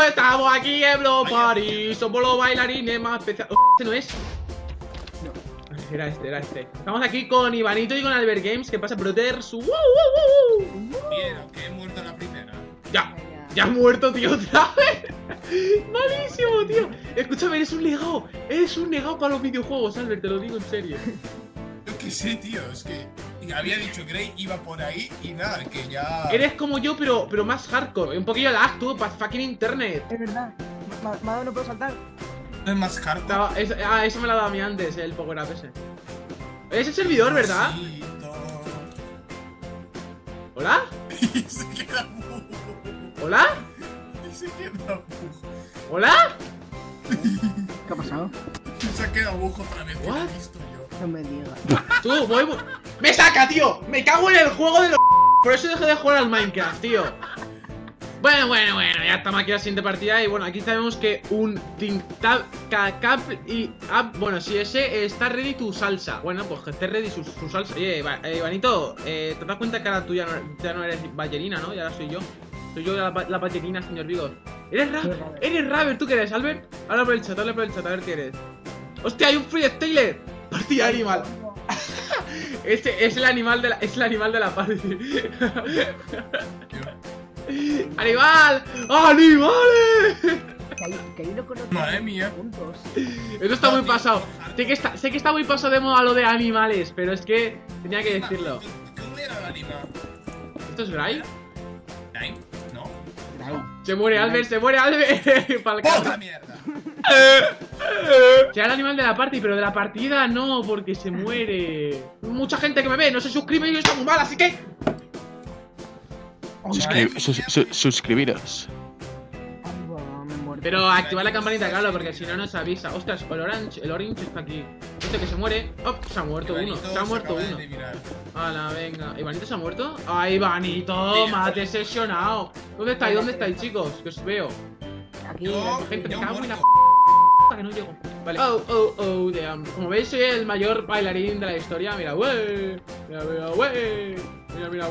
estamos aquí en Block Party. Somos los bailarines más especiales. ¿Este no es? No. Era este. Estamos aquí con Ivanito y con Albert Games. ¿Qué pasa, brothers? Bien, aunque he muerto la primera. Ya has muerto, tío, otra vez. Malísimo, tío. Escúchame, eres un negado. Eres un negado para los videojuegos, Albert, te lo digo en serio. Yo qué sé, tío, es que había dicho Grey iba por ahí y nada, que ya... Eres como yo, pero más hardcore. Un poquillo lag, tú, para fucking internet. Es verdad. Mado no puedo saltar. No es más hardcore. No, eso me lo ha dado a mí antes, el power up ese. Es el servidor, ¿verdad? Sí, ¿Hola? y se queda bujo. ¿Hola? Y se queda bujo. ¿Hola? ¿Qué ha pasado? Se ha quedado bujo otra vez, que lo he What? visto yo. No me digas. Tú, voy. ¡Me saca, tío! ¡Me cago en el juego de los... Por eso dejé de jugar al Minecraft, tío. Bueno, ya estamos aquí en la siguiente partida. Y bueno, aquí sabemos que un bueno, si ese está ready tu salsa. Bueno, pues que esté ready su salsa. Oye, Ivanito, ¿te das cuenta que ahora tú ya no eres ballerina, ¿no? Y ahora soy yo. Soy yo la ballerina, señor Vigor. ¿Eres Raver? ¿Tú qué eres, Albert? Habla por el chat, a ver qué eres. ¡Hostia, hay un freestyler! Partida animal. Este es el animal de la party. ¡Animal! ¡Animales! Que ahí no conozco. Madre mía. Puntos. Eso está muy pasado. Sé que está muy pasado de moda lo de animales, pero es que tenía que decirlo. ¿Dónde era el animal? ¿Esto es Gray? ¿Time? No. Ahí. Se muere Albert, Pa'l ¡Puta caso. mierda! Será el animal de la party, pero de la partida no, porque se muere. Mucha gente que me ve no se suscribe y está muy mal, así que... Suscribiros. Me muero. Pero activar la campanita, claro, porque si no nos avisa. Ostras, el orange está aquí. Este que se muere. Oh, se ha muerto uno. Ivanito Se ha muerto acaba de uno. eliminar. Hala, venga. ¿Ivanito se ha muerto? ¡Ay, Ivanito! ¡Me has decepcionado! ¿Dónde estáis, chicos? Que os veo. Aquí. Gente, me Yo cago en la muerto. que no llego. Vale. Oh, damn. Como veis, soy el mayor bailarín de la historia. Mira, wey. Mira, wey. Mira,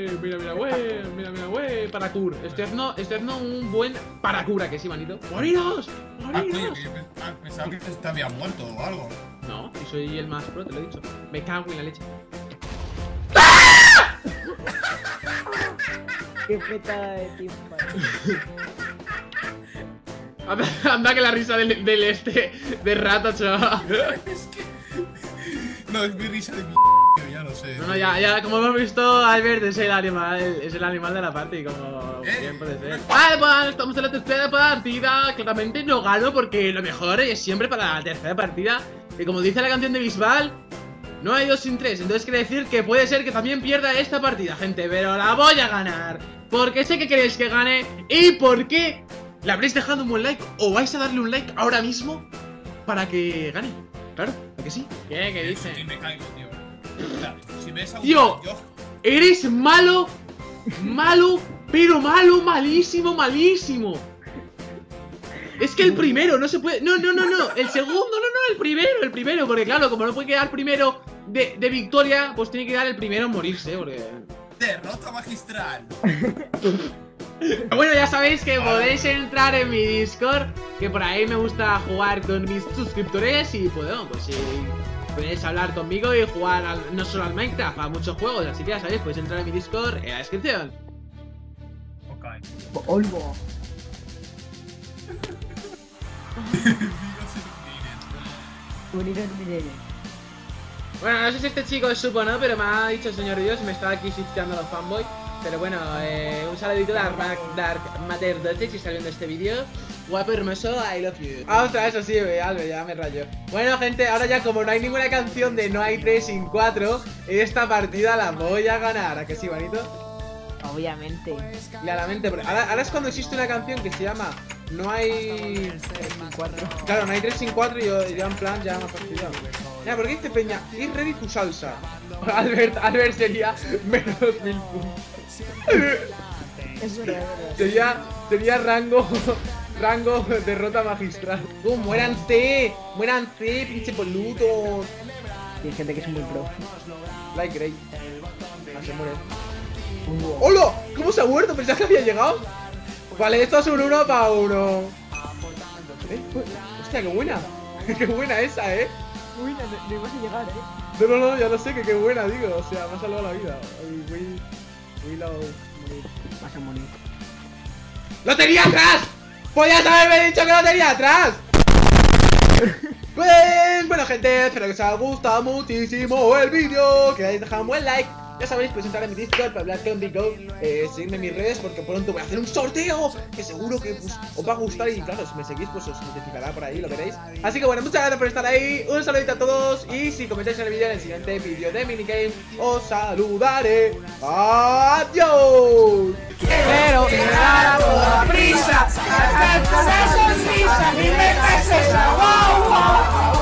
wey. Parkour. Estoy haciendo un buen parkour, ¿a que sí, manito? ¡Moriros! Ah, coño, que yo pensaba que te había muerto o algo. No, y soy el más pro, te lo he dicho. Me cago en la leche. Qué feta de tiempo. Anda que la risa de rata, chaval. Es que... No, es mi risa de ya lo sé. No, ya, como hemos visto, Albert es el animal de la party, como bien puede ser. Vale, pues estamos en la tercera partida. Claramente no gano porque lo mejor es siempre para la tercera partida. Y como dice la canción de Bisbal, no hay 2 sin 3. Entonces quiere decir que puede ser que también pierda esta partida, gente. Pero la voy a ganar, porque sé que queréis que gane y porque le habréis dejado un buen like o vais a darle un like ahora mismo para que gane. Claro, ¿a que sí? ¿Qué dice? Sí, me caigo, tío. Mira, si ves a un Tío, yo... eres malo, pero malísimo. Es que el primero no se puede. No. El segundo, no. El primero. Porque claro, como no puede quedar primero de victoria, pues tiene que dar el primero en morirse. Porque... Derrota magistral. Bueno, ya sabéis que podéis entrar en mi Discord, que por ahí me gusta jugar con mis suscriptores y pues si podéis hablar conmigo y jugar no solo al Minecraft, a muchos juegos. Así que ya sabéis, podéis entrar en mi Discord en la descripción. Ok. Olvo. Bueno, no sé si este chico es supo o no, pero me ha dicho el señor Dios y me estaba aquí shifteando los fanboys. Pero bueno, un saludito de Dark Matter 12 si salió en este vídeo. Guapo, hermoso, I love you. Ah, ostras, eso sí, Albe, ya me rayo. Bueno, gente, ahora ya como no hay ninguna canción de No hay 3 sin 4, esta partida la voy a ganar. ¿A que sí, bonito? Obviamente. Claramente, porque ahora es cuando existe una canción que se llama No hay 3 sin 4. Claro, no hay 3 sin 4 y yo en plan ya me ha fastidiado. Mira, ¿por qué dice Peña? Ir ready tu salsa. Albert sería menos 1000 puntos. Es verdad. Sería rango derrota magistral. Muéranse, pinche boludos. Hay gente que es muy pro. Like Grey. Ah, se muere. ¡Hola! ¿Cómo se ha muerto? Pensaba que había llegado. Vale, esto es un 1 para 1. Hostia, qué buena. Qué buena esa, Uy, no ibas a llegar, No, ya lo sé, que qué buena, digo. O sea, me ha salvado la vida. Vas a morir. ¡Lo tenía atrás! ¡Podías haberme dicho que lo tenía atrás! Pues, bueno gente, espero que os haya gustado muchísimo el vídeo. Que hayáis dejado un buen like. Ya sabéis, podéis entrar en mi Discord para hablar con Bigo. Seguidme en mis redes porque pronto voy a hacer un sorteo que seguro que pues, os va a gustar. Y claro, si me seguís pues os notificará por ahí, lo veréis. Así que bueno, muchas gracias por estar ahí. Un saludito a todos. Y si comentáis en el vídeo, en el siguiente vídeo de minigame os saludaré. ¡Adiós! Pero a toda prisa, hasta con esa sonrisa, mi meta es esa, wow, wow.